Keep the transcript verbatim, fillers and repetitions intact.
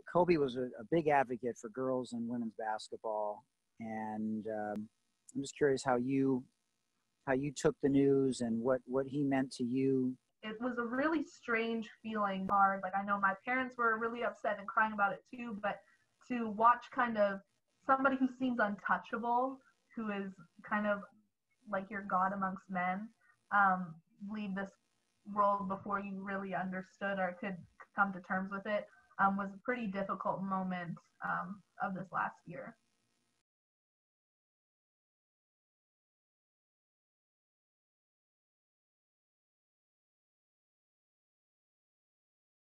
Kobe was a, a big advocate for girls and women's basketball, and um, I'm just curious how you how you took the news and what what he meant to you. It was a really strange feeling, hard. Like, I know my parents were really upset and crying about it too, but to watch kind of somebody who seems untouchable, who is kind of like your God amongst men, um, leave this world before you really understood or could come to terms with it, um, was a pretty difficult moment um, of this last year.